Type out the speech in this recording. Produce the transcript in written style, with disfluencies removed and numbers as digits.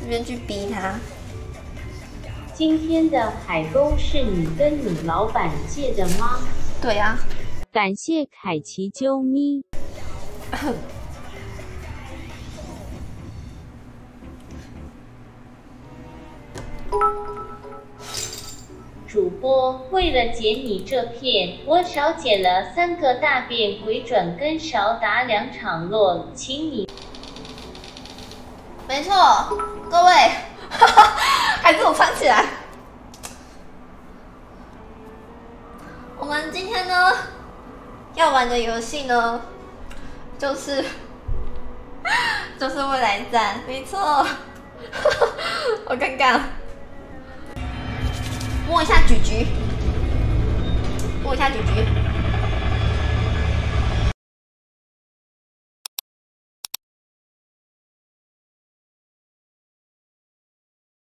这边去逼他。 今天的海沟是你跟你老板借的吗？ 对啊。 感谢凯奇啾咪。主播，为了解你这片，我少解了3个大便，鬼转跟少打2场落，请你。 没错，各位，还是我穿起来。我们今天呢要玩的游戏呢，就是未来战，没错。好尴尬。摸一下橘橘，摸一下橘橘。